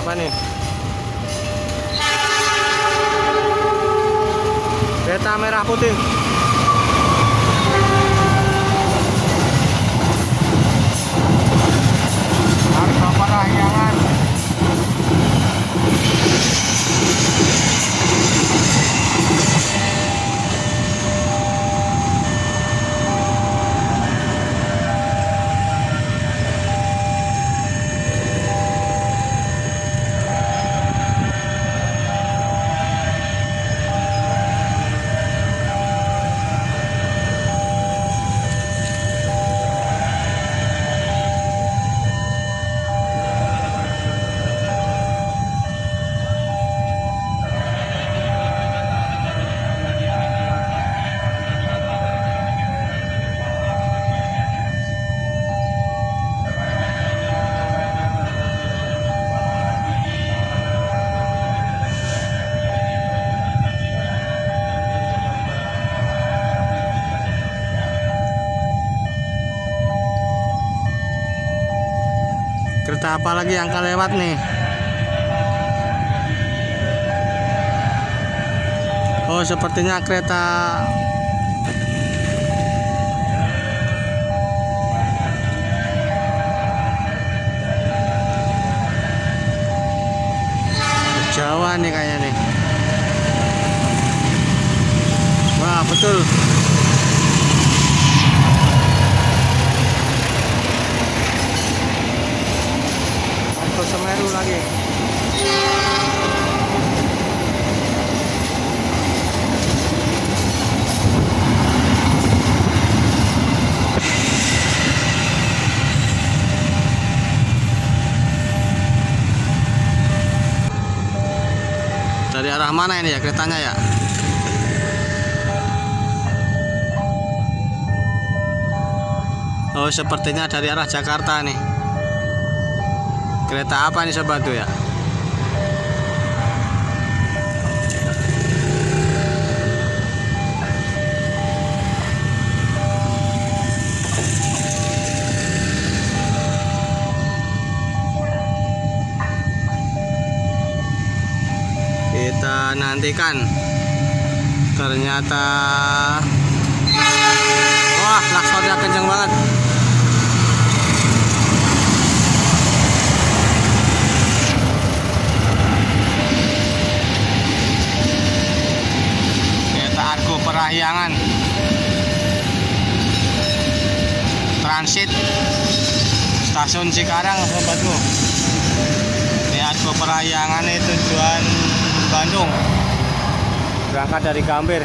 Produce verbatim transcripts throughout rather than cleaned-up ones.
apa nih? Kereta merah putih. Argo Parahyangan. Kereta apa lagi yang akan lewat nih? Oh, sepertinya kereta Jawa nih kayaknya nih. Wah, betul. Semeru lagi. Dari arah mana ini ya keretanya ya? Oh, sepertinya dari arah Jakarta nih. Kereta apa nih sobat tuh ya? Kita nantikan. Ternyata wah, klaksonnya kenceng banget. Argo Parahyangan transit stasiun Cikarang sobatku. Ini Argo Parahyangan itu tujuan Bandung, berangkat dari Gambir.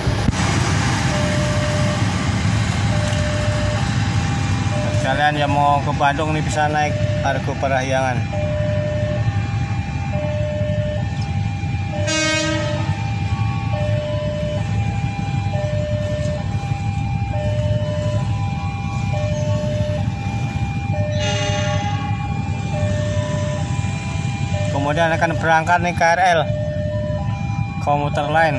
Kalian yang mau ke Bandung nih bisa naik Argo Parahyangan. Kemudian akan berangkat nih K R L komuter lain.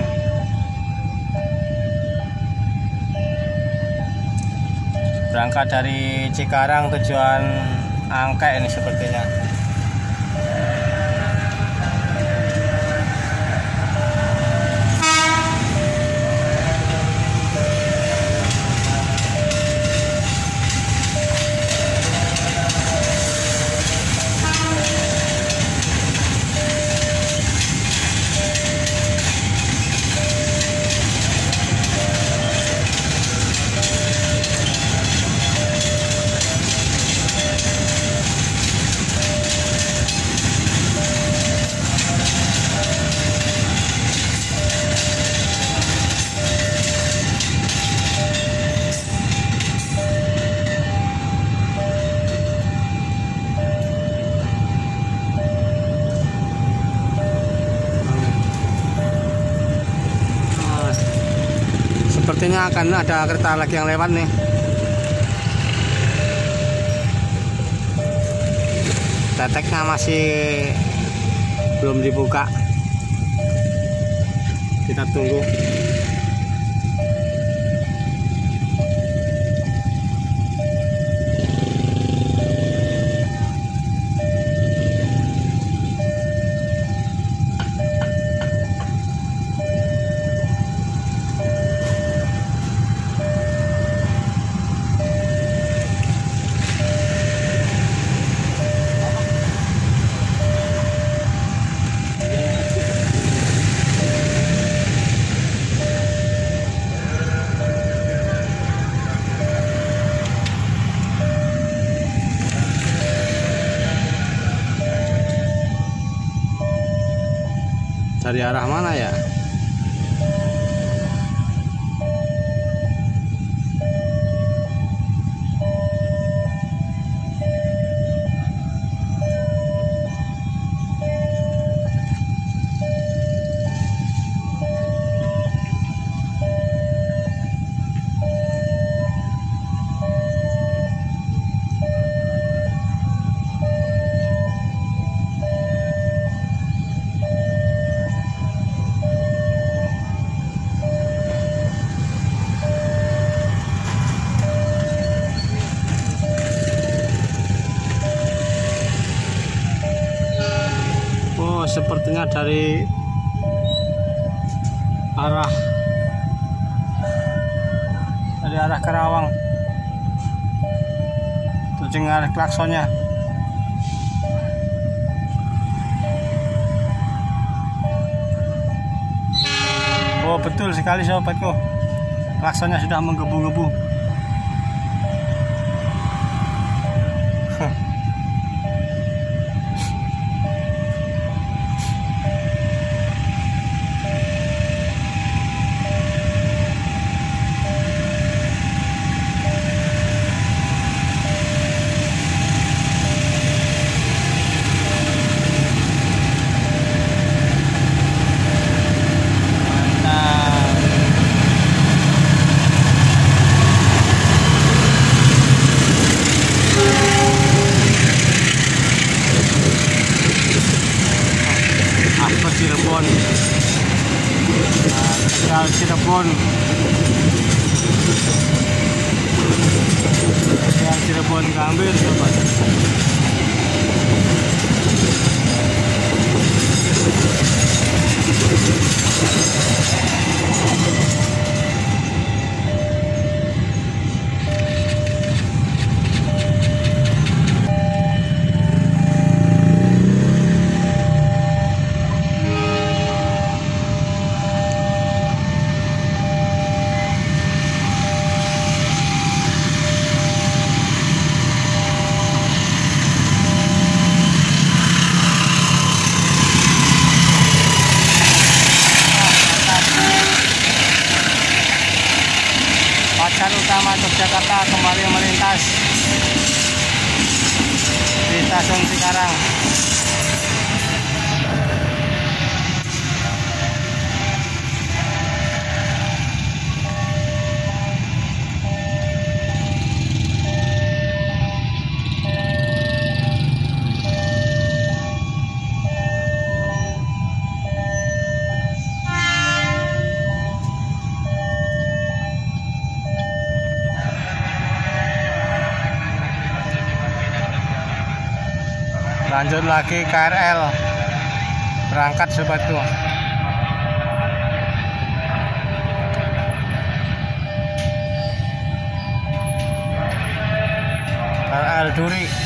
Berangkat dari Cikarang tujuan Angke ini sepertinya. Sepertinya akan ada kereta lagi yang lewat nih. Teteknya masih belum dibuka. Kita tunggu. Dari arah mana ya? Oh, sepertinya dari arah dari arah Karawang. Terdengar klaksonnya. Oh, betul sekali sobatku. Klaksonnya sudah menggebu-gebu. Cirebon, Tegal Cirebon, Tegal Cirebon Gambir, sobat. Pacar utama Yogyakarta kembali melintas di stasiun Cikarang. Lanjut lagi K R L berangkat sobatku. K R L Duri.